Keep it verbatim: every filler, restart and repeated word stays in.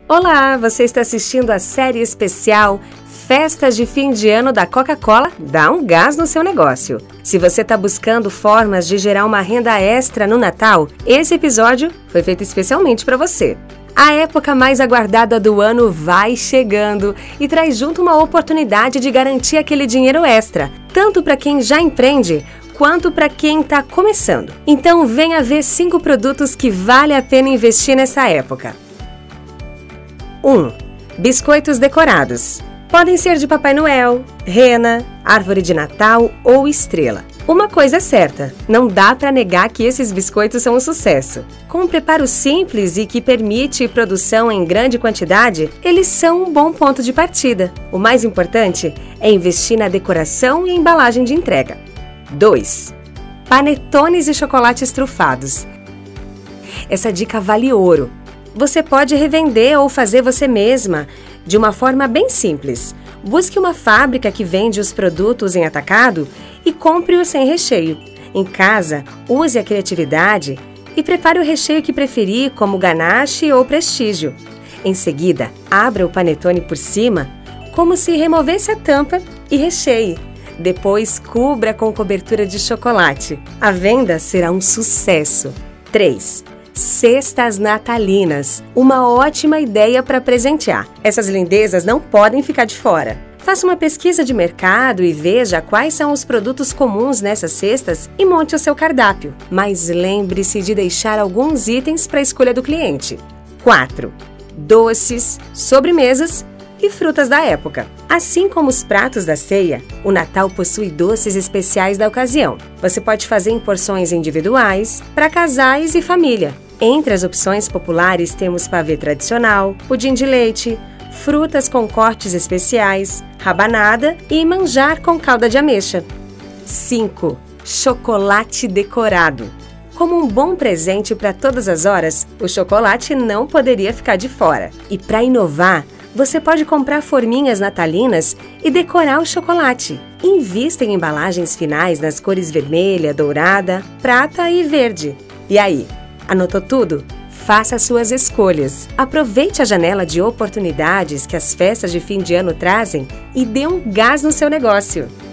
Olá, você está assistindo a série especial Festas de Fim de Ano da Coca-Cola? Dá um gás no seu negócio. Se você está buscando formas de gerar uma renda extra no Natal, esse episódio foi feito especialmente para você. A época mais aguardada do ano vai chegando e traz junto uma oportunidade de garantir aquele dinheiro extra, tanto para quem já empreende, quanto para quem está começando. Então venha ver cinco produtos que vale a pena investir nessa época. um. Biscoitos decorados. Podem ser de Papai Noel, rena, árvore de Natal ou estrela. Uma coisa é certa, não dá para negar que esses biscoitos são um sucesso. Com um preparo simples e que permite produção em grande quantidade, eles são um bom ponto de partida. O mais importante é investir na decoração e embalagem de entrega. dois. Panetones e chocolates trufados. Essa dica vale ouro. Você pode revender ou fazer você mesma, de uma forma bem simples. Busque uma fábrica que vende os produtos em atacado e compre-os sem recheio. Em casa, use a criatividade e prepare o recheio que preferir, como ganache ou prestígio. Em seguida, abra o panetone por cima, como se removesse a tampa e recheie. Depois, cubra com cobertura de chocolate. A venda será um sucesso. três. Cestas natalinas. Uma ótima ideia para presentear. Essas lindezas não podem ficar de fora. Faça uma pesquisa de mercado e veja quais são os produtos comuns nessas cestas e monte o seu cardápio. Mas lembre-se de deixar alguns itens para a escolha do cliente. quatro. Doces, sobremesas e frutas da época. Assim como os pratos da ceia, o Natal possui doces especiais da ocasião. Você pode fazer em porções individuais, para casais e família. Entre as opções populares temos pavê tradicional, pudim de leite, frutas com cortes especiais, rabanada e manjar com calda de ameixa. cinco. Chocolate decorado. Como um bom presente para todas as horas, o chocolate não poderia ficar de fora. E para inovar, você pode comprar forminhas natalinas e decorar o chocolate. Invista em embalagens finais nas cores vermelha, dourada, prata e verde. E aí, anotou tudo? Faça suas escolhas. Aproveite a janela de oportunidades que as festas de fim de ano trazem e dê um gás no seu negócio.